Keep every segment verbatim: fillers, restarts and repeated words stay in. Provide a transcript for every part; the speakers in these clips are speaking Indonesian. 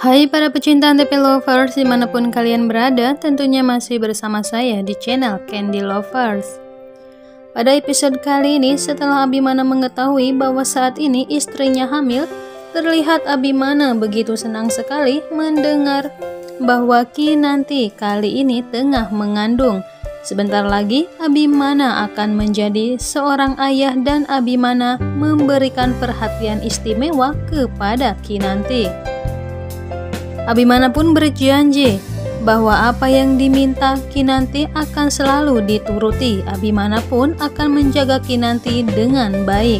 Hai para pecinta Antv Lovers dimanapun kalian berada, tentunya masih bersama saya di channel Candy Lovers. Pada episode kali ini, setelah Abimana mengetahui bahwa saat ini istrinya hamil, terlihat Abimana begitu senang sekali mendengar bahwa Kinanti kali ini tengah mengandung. Sebentar lagi Abimana akan menjadi seorang ayah dan Abimana memberikan perhatian istimewa kepada Kinanti. Abimana pun berjanji bahwa apa yang diminta Kinanti akan selalu dituruti. Abimana pun akan menjaga Kinanti dengan baik.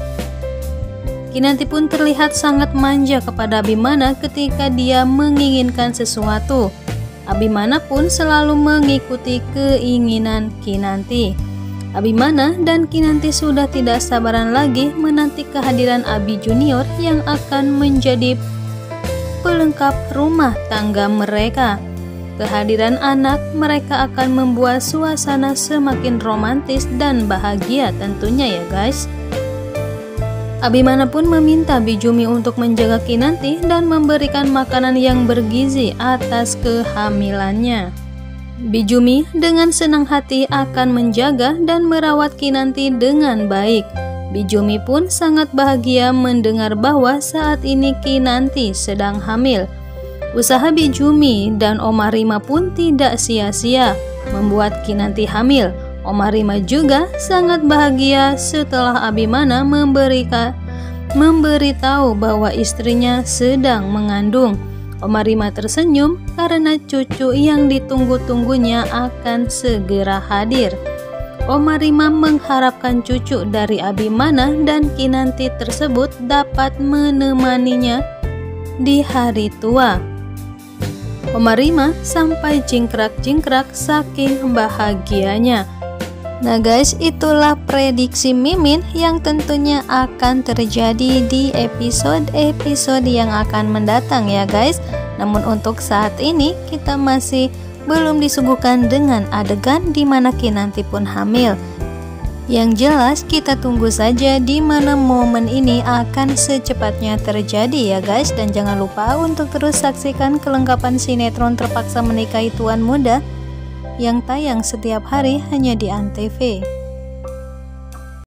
Kinanti pun terlihat sangat manja kepada Abimana ketika dia menginginkan sesuatu. Abimana pun selalu mengikuti keinginan Kinanti. Abimana dan Kinanti sudah tidak sabaran lagi menanti kehadiran Abi Junior yang akan menjadi pelengkap rumah tangga mereka. Kehadiran anak mereka akan membuat suasana semakin romantis dan bahagia tentunya ya guys. Abimana pun meminta Bijumi untuk menjaga Kinanti dan memberikan makanan yang bergizi atas kehamilannya. Bijumi dengan senang hati akan menjaga dan merawat Kinanti dengan baik. Bijumi pun sangat bahagia mendengar bahwa saat ini Kinanti sedang hamil. Usaha Bijumi dan Oma Rima pun tidak sia-sia membuat Kinanti hamil. Oma Rima juga sangat bahagia setelah Abimana memberikan memberitahu bahwa istrinya sedang mengandung. Oma Rima tersenyum karena cucu yang ditunggu-tunggunya akan segera hadir. Oma Rima mengharapkan cucu dari Abimana dan Kinanti tersebut dapat menemaninya di hari tua. Oma Rima sampai jingkrak-jingkrak saking bahagianya. Nah guys, itulah prediksi Mimin yang tentunya akan terjadi di episode-episode yang akan mendatang ya guys. Namun untuk saat ini kita masih belum disuguhkan dengan adegan di mana Kinanti pun hamil. Yang jelas kita tunggu saja di mana momen ini akan secepatnya terjadi ya guys. Dan jangan lupa untuk terus saksikan kelengkapan sinetron Terpaksa Menikahi Tuan Muda yang tayang setiap hari hanya di Antv.